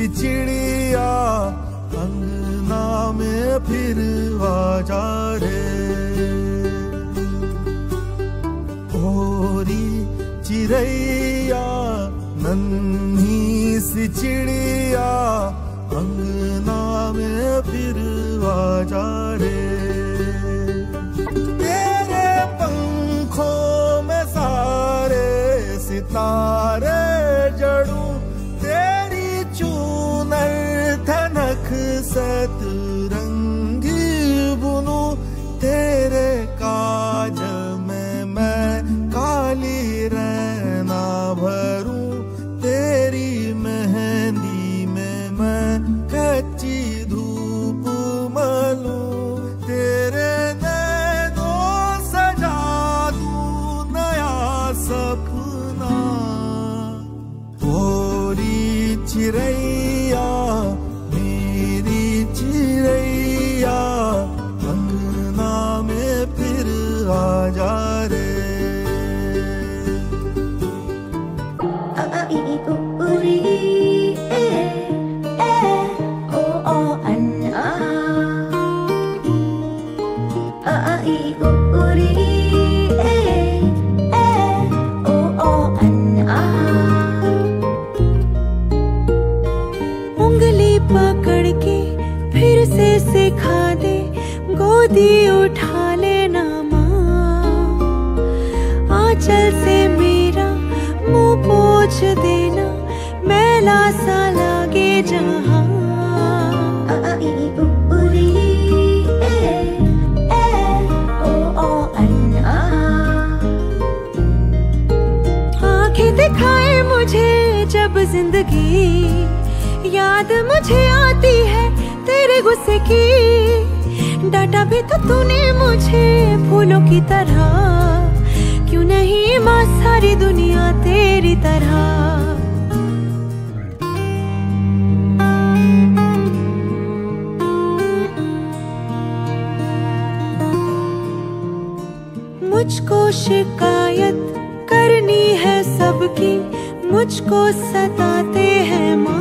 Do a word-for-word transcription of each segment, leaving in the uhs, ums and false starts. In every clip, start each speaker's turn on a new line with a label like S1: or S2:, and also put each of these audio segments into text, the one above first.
S1: सी चिड़िया अंगना में फिर आजा रे। भोरी चिड़ैया नन्ही सी चिड़िया अंगना में फिर आजा रे। तेरे पंखों में सारे सितारे जड़ूं, तेरी चूनर धनक सतरंगी बुनूं, तेरे काज में मैं काली रैना भरूं, तेरी मेहंदी में मैं कच्ची धूप मलूं, तेरे नैनों सजा दूं नया सपना। भोरी चिड़ैया मेरी चिड़ैया अंगना में फिर आजा रे।
S2: उंगली पकड़ के फिर से सिखा दे, गोदी उठा लेना माँ, आंचल से मेरा मुंह पोंछ देना, मैला सा लागे जहाँ। आंखें दिखाए मुझे जब जिंदगी, याद मुझे आती है तेरे गुस्से की। डांटा भी तो तूने मुझे फूलों की तरह, क्यों नहीं माँ सारी दुनिया तेरी तरह। मुझको शिकायत करनी है सबकी, मुझको सताते हैं माँ।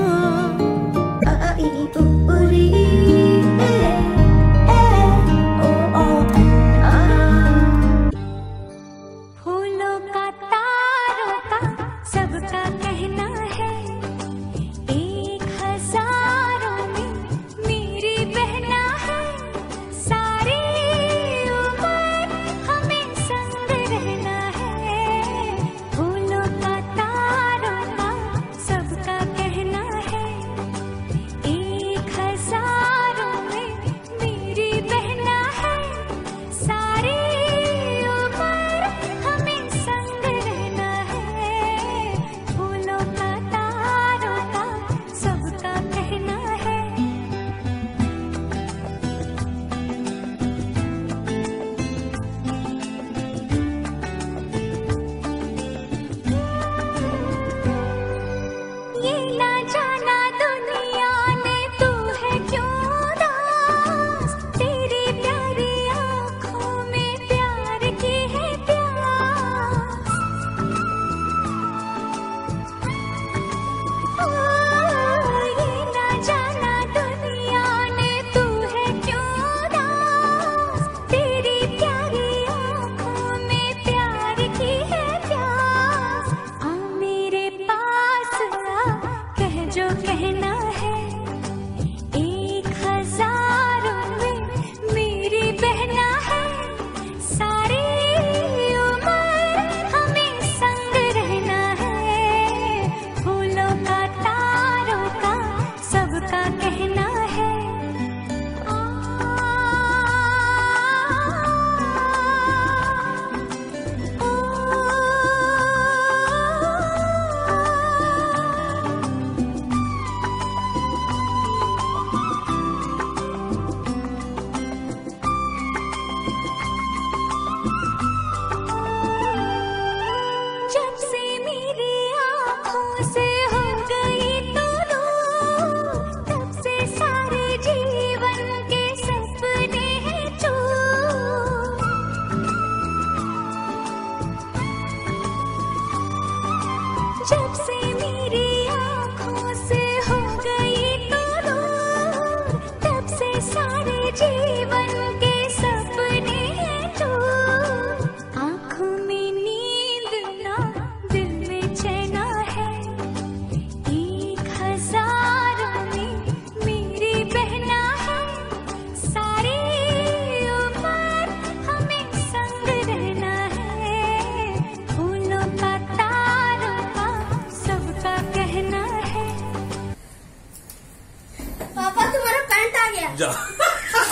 S3: फूलों का तारों का सबका कहना है, एक हजारों में मेरी बहना है, सारी उम्र हमें संग रहना है। फूलों का तारों का सबका कहना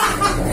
S4: है।